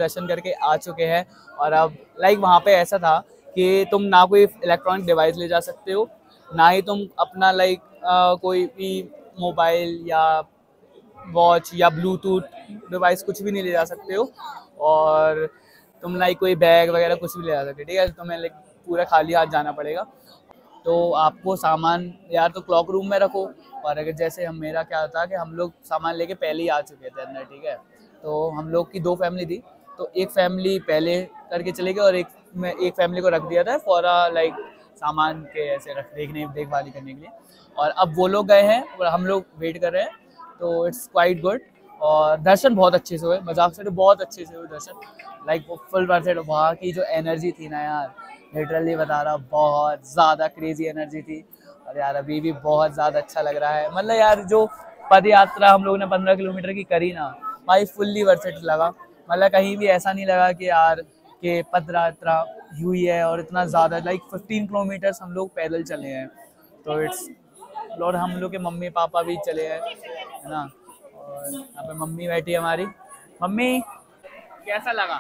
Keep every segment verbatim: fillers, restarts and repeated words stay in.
दर्शन करके आ चुके हैं। और अब लाइक वहाँ पे ऐसा था कि तुम ना कोई इलेक्ट्रॉनिक डिवाइस ले जा सकते हो, ना ही तुम अपना लाइक कोई भी मोबाइल या वॉच या ब्लूटूथ डिवाइस कुछ भी नहीं ले जा सकते हो, और तुम लाइक कोई बैग वगैरह कुछ भी ले जा सकते हो, ठीक है। तुम्हें लाइक पूरा खाली हाथ जाना पड़ेगा। तो आपको सामान यार तो क्लॉक रूम में रखो, और अगर जैसे हम मेरा क्या था कि हम लोग सामान लेके पहले ही आ चुके थे अंदर, ठीक है। तो हम लोग की दो फैमिली थी, तो एक फैमिली पहले करके चले गए और एक में एक फैमिली को रख दिया था फॉर लाइक सामान के ऐसे रख देखने देखभाली करने के लिए। और अब वो लोग गए हैं और हम लोग वेट कर रहे हैं, तो इट्स क्वाइट गुड। और दर्शन बहुत अच्छे से हुए, मजाक से तो बहुत अच्छे से हुए दर्शन, लाइक वो फुल परसेंट। वहाँ की जो एनर्जी थी ना यार, लिटरली बता रहा, बहुत ज़्यादा क्रेजी एनर्जी थी। और यार अभी भी बहुत ज़्यादा अच्छा लग रहा है। मतलब यार जो पद यात्रा हम लोग ने पंद्रह किलोमीटर की करी ना भाई, फुल्ली वर्थ इट लगा। मतलब कहीं भी ऐसा नहीं लगा कि यार कि पद यात्रा हुई है और इतना ज़्यादा, लाइक फिफ्टीन किलोमीटर्स हम लोग पैदल चले हैं, तो इट्स। और हम लोग के मम्मी पापा भी चले हैं, है ना। और यहाँ पे मम्मी बैठी है हमारी। मम्मी कैसा लगा?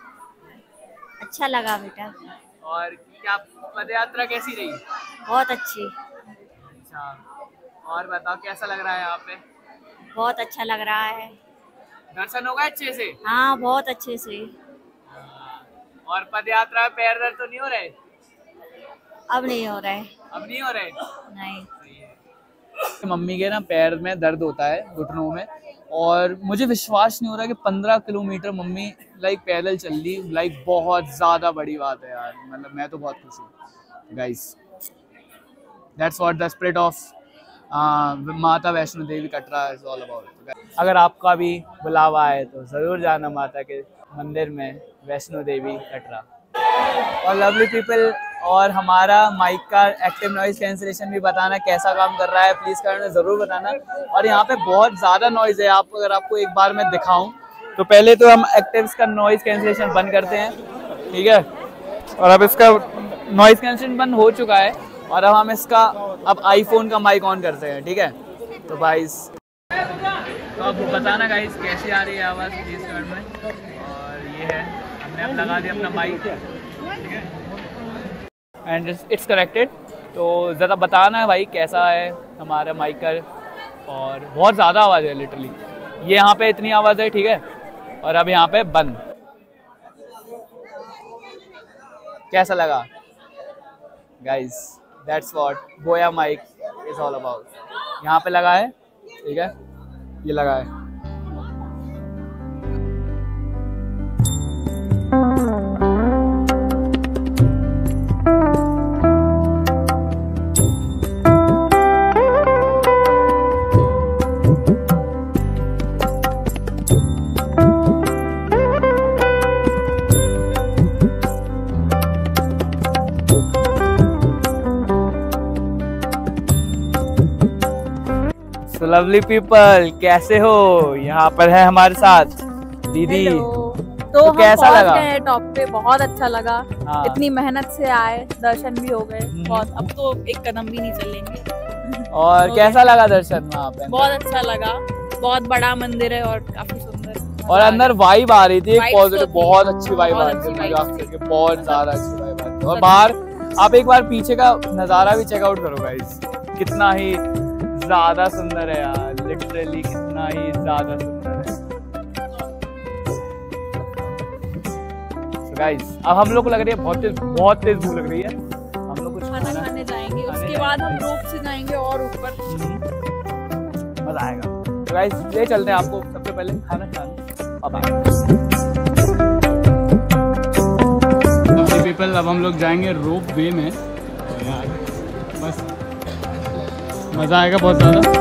अच्छा लगा बेटा। और क्या पद यात्रा कैसी रही? बहुत अच्छी। अच्छा, और बताओ कैसा लग रहा है यहाँ पे? बहुत अच्छा लग रहा है। दर्शन होगा अच्छे से? हाँ बहुत अच्छे से। और पद यात्रा में पैर दर्द तो नहीं हो रहे? अब नहीं हो रहा है। अब नहीं हो रहे? नहीं। मम्मी के ना पैर में दर्द होता है, घुटनों में, और मुझे विश्वास नहीं हो रहा कि पंद्रह किलोमीटर मम्मी लाइक पैदल चल ली। लाइक बहुत ज़्यादा बड़ी बात है यार, मतलब मैं तो बहुत खुश हूँ guys. That's what the spirit of Mata Vaishno Devi Katra is all about. अगर आपका भी बुलावा आए तो ज़रूर जाना माता के मंदिर में, वैष्णो देवी कटरा। और लवली पीपल, और हमारा माइक का एक्टिव नॉइज़ कैंसिलेशन भी बताना कैसा काम कर रहा है, प्लीज़ करना ज़रूर बताना। और यहाँ पे बहुत ज़्यादा नॉइज़ है, आप अगर आपको एक बार मैं दिखाऊं तो पहले तो हम एक्टिव्स का नॉइज़ कैंसिलेशन बंद करते हैं, ठीक है। और अब इसका नॉइज़ कैंसिलेशन बंद हो चुका है, और अब हम इसका अब आईफोन का माइक ऑन करते हैं, ठीक है। तो गाइस, तो अब बताना गाइस कैसी आ रही है आवाज़, प्लीज़ कमेंट में। और ये है, हमने अब लगा दिया अपना माइक, ठीक है, एंड इट्स कनेक्टेड। तो ज़रा बताना है भाई कैसा है हमारा माइक का। और बहुत ज़्यादा आवाज़ है लिटरली, ये यहाँ पे इतनी आवाज़ है, ठीक है। और अब यहाँ पे बंद। कैसा लगा guys? That's what Boya mic is all about. यहाँ पे लगा है, ठीक है, ये लगा है। लवली पीपल कैसे हो? यहाँ पर है हमारे साथ दीदी। तो, तो हम कैसा लगा? गए टॉप पे, बहुत अच्छा लगा। हाँ। इतनी मेहनत से आए, दर्शन भी हो गए बहुत। अब तो एक कदम भी नहीं चलेंगे। और तो कैसा लगा दर्शन वहाँ पे? बहुत अच्छा लगा, बहुत बड़ा मंदिर है और काफी सुंदर। और अंदर वाइब आ रही थी, एक पॉजिटिव, बहुत अच्छी वाइब आ बहुत रही अच्छी थी, vibe। बहुत ज्यादा अच्छी वाइब आ रही थी। और बाहर आप एक बार पीछे का नजारा भी चेकआउट करो गाइस, कितना ही ज्यादा सुंदर है यार, लिटरली कितना ही ज्यादा सुंदर है। so guys, अब हम लोग को लग रही है बहुत तेज बहुत तेज भूख लग रही है। हम लोग कुछ खाना खाने जाएंगे, उसके बाद हम रोप से जाएंगे और ऊपर, मजा आएगा। तो गाइस ले चलते हैं आपको सबसे पहले खाना खाने। पीपल, अब हम लोग जाएंगे रोप वे में, यार बस मजा आएगा बहुत ज़्यादा।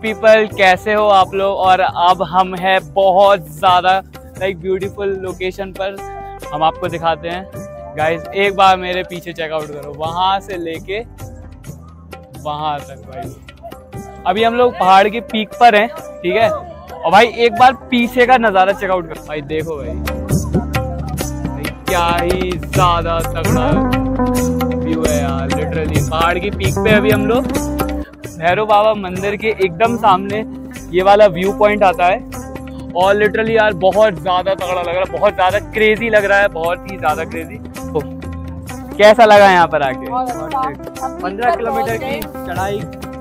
पीपल, कैसे हो आप लोग? और अब हम हैं बहुत ज़्यादा लाइक ब्यूटीफुल लोकेशन पर, हम आपको दिखाते हैं गाइस। एक बार मेरे पीछे चेकआउट करो, वहाँ से लेके वहाँ तक भाई। अभी हम लोग पहाड़ की पीक पर हैं, ठीक है। और भाई एक बार पीछे का नज़ारा चेकआउट करो भाई, देखो भाई, भाई क्या ही ज़्यादा तगड़ा व्यू है यार, लिटरली। पहाड़ की पीक पे अभी हम लोग, भैरव बाबा मंदिर के एकदम सामने ये वाला व्यू पॉइंट आता है। और लिटरली यार बहुत ज़्यादा तगड़ा लग रहा है, बहुत ज़्यादा क्रेजी लग रहा है, बहुत ही ज़्यादा क्रेजी। तो कैसा लगा यहाँ पर आके? पंद्रह किलोमीटर की चढ़ाई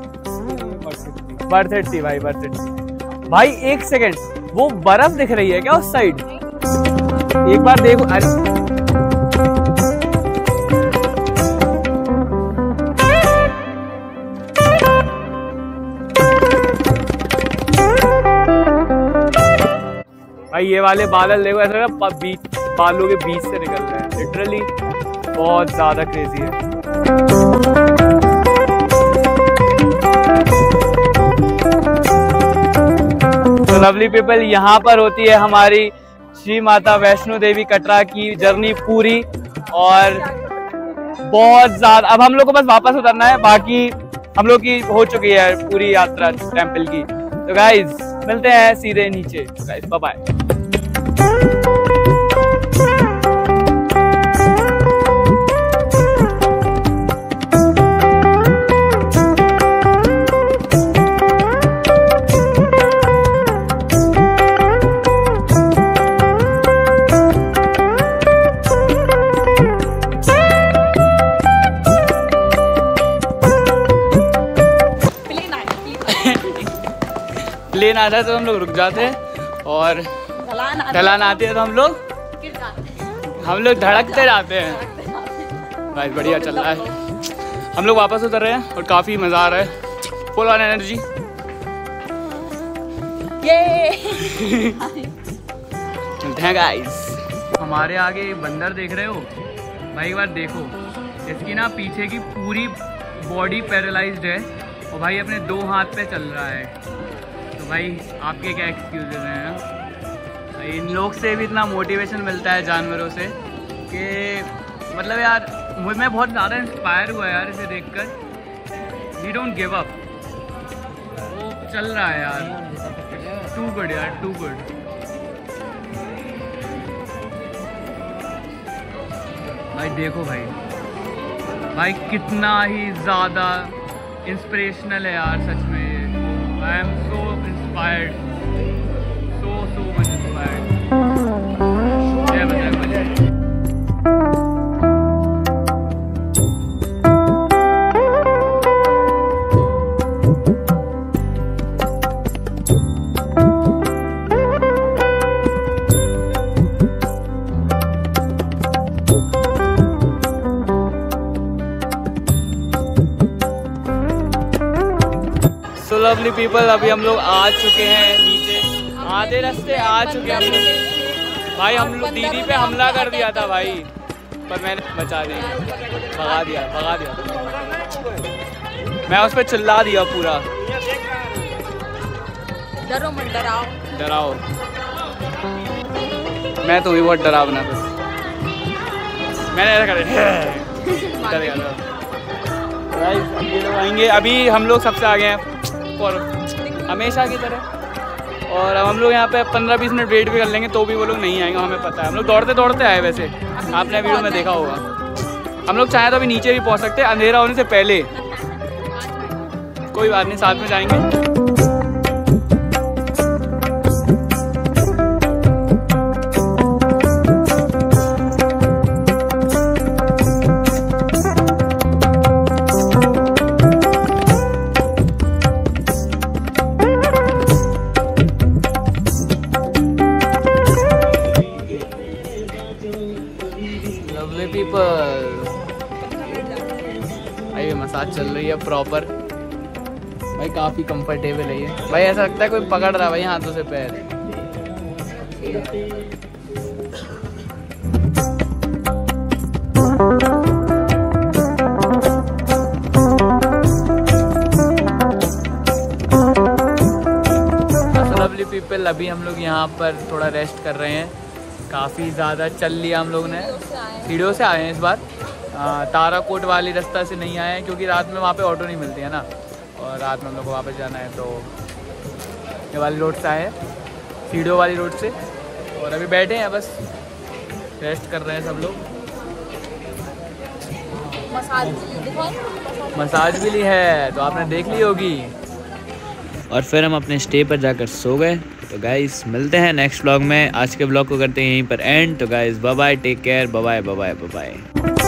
वर्थ इट थी भाई, वर्थ इट थी भाई। एक सेकंड, वो बर्फ दिख रही है क्या उस साइड? एक बार देखो। अरे भाई ये वाले बादल देखो, ऐसा लग रहा है बीच बालों के बीच से निकल रहे हैं, लिटरली बहुत ज्यादा क्रेजी है। तो लवली पीपल, यहाँ पर होती है हमारी श्री माता वैष्णो देवी कटरा की जर्नी पूरी। और बहुत ज्यादा, अब हम लोग को बस वापस उतरना है, बाकी हम लोग की हो चुकी है पूरी यात्रा टेम्पल की। तो गाइज मिलते हैं सीधे नीचे, गाइज बाय बाय। प्लेन आता है तो हम लोग रुक जाते हैं, और ढलान आती है तो हम लोग हम लोग धड़कते जाते हैं भाई। बढ़िया चल रहा है, हम लोग वापस उतर रहे हैं और काफ़ी मज़ा आ रहा है, फुल ऑन एनर्जी। मिलते हैं गाइस। हमारे आगे बंदर देख रहे हो भाई, एक बार देखो, इसकी ना पीछे की पूरी बॉडी पैरालाइज्ड है और भाई अपने दो हाथ पे चल रहा है। तो भाई आपके क्या एक्सक्यूजेज हैं ना? इन लोग से भी इतना मोटिवेशन मिलता है जानवरों से कि मतलब यार मैं बहुत ज़्यादा इंस्पायर हुआ यार इसे देखकर। वी डोंट गिव अप, वो चल रहा है यार, टू गुड यार, टू गुड। भाई देखो भाई, भाई कितना ही ज़्यादा इंस्पिरेशनल है यार सच में। I am so inspired, so so much inspired. जय बजरंग बली। लवली पीपल, अभी हम लोग आ चुके हैं नीचे, आधे रास्ते आ चुके हैं हम लोग। भाई हम लोग दीदी पे हमला कर दिया था भाई, पर मैंने बचा दिया, भगा दिया भगा दिया मैं उस पर चिल्ला दिया पूरा, डरो मत, डराओ डराओ। मैं तो भी बहुत डरावना था, मैंने ऐसा कर डर गया था। ये लोग आएंगे, अभी हम लोग सबसे आगे हैं और हमेशा की तरह। और अब हम लोग यहाँ पे पंद्रह बीस मिनट वेट भी कर लेंगे तो भी वो लोग नहीं आएंगे, हमें पता है। हम लोग दौड़ते दौड़ते आए, वैसे आपने वीडियो में देखा होगा। हम लोग चाहे तो अभी नीचे भी पहुँच सकते हैं अंधेरा होने से पहले, कोई बात नहीं, साथ में जाएंगे। भाई मसाज चल रही है प्रॉपर भाई, काफ़ी कंफर्टेबल है ये भाई। ऐसा लगता है कोई पकड़ रहा है भाई हाथों से पैर। फैमिली पीपल, अभी हम लोग यहाँ पर थोड़ा रेस्ट कर रहे हैं। काफ़ी ज़्यादा चल लिया हम लोग ने, सीढ़ियों से आए हैं इस बार। ताराकोट वाली रास्ता से नहीं आए हैं क्योंकि रात में वहाँ पे ऑटो नहीं मिलती है ना, और रात में हम लोग को वापस जाना है, तो ये वाली रोड से आए हैं, सीढ़ियों वाली रोड से। और अभी बैठे हैं, बस रेस्ट कर रहे हैं सब लोग। मसाज भी ली है तो आपने देख ली होगी। और फिर हम अपने स्टे पर जाकर सो गए। तो गाइस मिलते हैं नेक्स्ट व्लॉग में। आज के व्लॉग को करते हैं यहीं पर एंड। तो guys bye bye, take care, bye bye bye bye bye.